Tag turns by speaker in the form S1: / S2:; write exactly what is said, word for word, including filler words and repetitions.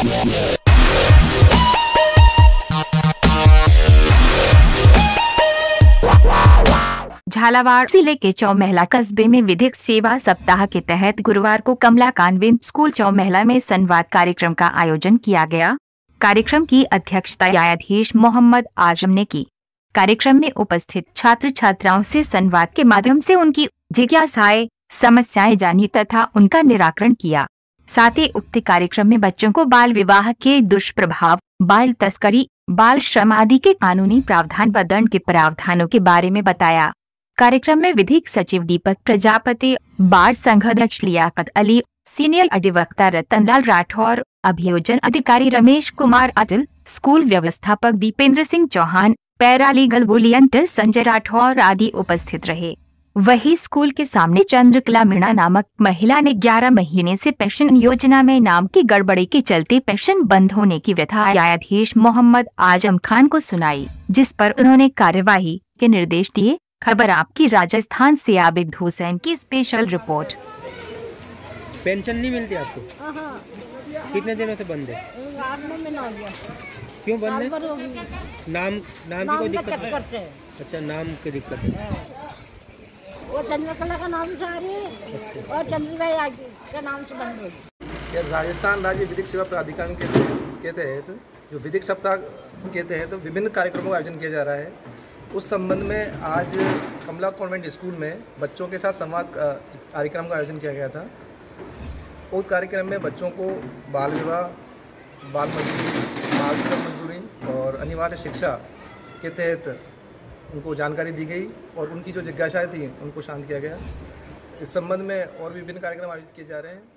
S1: झालावाड़ जिले के चौमहला कस्बे में विधिक सेवा सप्ताह के तहत गुरुवार को कमला कान्वेंट स्कूल चौमहला में संवाद कार्यक्रम का आयोजन किया गया। कार्यक्रम की अध्यक्षता न्यायाधीश मोहम्मद आजम ने की। कार्यक्रम में उपस्थित छात्र छात्राओं से संवाद के माध्यम से उनकी जिज्ञासाएं, समस्याएं जानी तथा उनका निराकरण किया। साथ ही उक्त कार्यक्रम में बच्चों को बाल विवाह के दुष्प्रभाव, बाल तस्करी, बाल श्रम आदि के कानूनी प्रावधान व दंड के प्रावधानों के बारे में बताया। कार्यक्रम में विधिक सचिव दीपक प्रजापति, बार संघ अध्यक्ष लियाकत अली, सीनियर अधिवक्ता रतनलाल राठौर, अभियोजन अधिकारी रमेश कुमार अटल, स्कूल व्यवस्थापक दीपेंद्र सिंह चौहान, पैरालीगल वॉलंटियर संजय राठौर आदि उपस्थित रहे। वही स्कूल के सामने चंद्रकला मीणा नामक महिला ने ग्यारह महीने से पेंशन योजना में नाम की गड़बड़ी के चलते पेंशन बंद होने की व्यथा न्यायाधीश मोहम्मद आजम खान को सुनाई, जिस पर उन्होंने कार्यवाही के निर्देश दिए। खबर आपकी राजस्थान से आबिद हुसैन की स्पेशल रिपोर्ट।
S2: पेंशन नहीं मिलती आपको? कितने दिनों से बंद है? क्यों बंद है? नाम नाम की कोई दिक्कत है? अच्छा, नाम की दिक्कत है।
S3: वो चंद्रकला का नाम से आ रही है और चंद्रभाई का नाम से बंद हो गई।
S4: राजस्थान राज्य विधिक सेवा प्राधिकरण के तहत जो विधिक सप्ताह के तहत विभिन्न कार्यक्रमों का आयोजन किया जा रहा है, उस संबंध में आज कमला कॉन्वेंट स्कूल में बच्चों के साथ संवाद कार्यक्रम का आयोजन किया गया था। उस कार्यक्रम में बच्चों को बाल विवाह, बाल मजदूरी, बाल श्रम मजदूरी और अनिवार्य शिक्षा के तहत उनको जानकारी दी गई और उनकी जो जिज्ञासाएं थी उनको शांत किया गया। इस संबंध में और भी विभिन्न कार्यक्रम आयोजित किए जा रहे हैं।